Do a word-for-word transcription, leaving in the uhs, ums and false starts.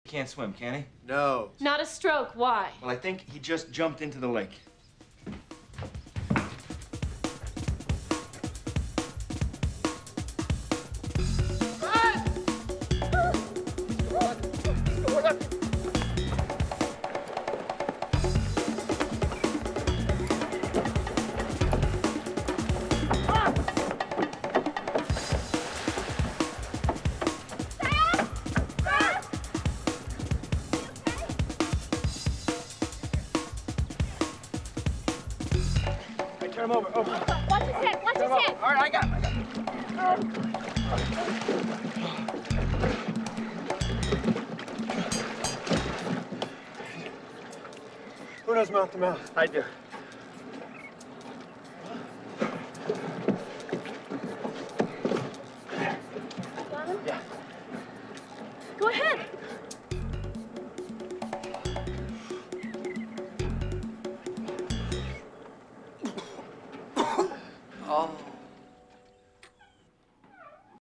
Can't swim, can he? No. Not a stroke, why? Well, I think he just jumped into the lake. Turn him over, over. Watch his head, watch his head. All right, I got him, I got him. Who knows mouth to mouth? I do. Got him? Yeah. Go ahead. Oh.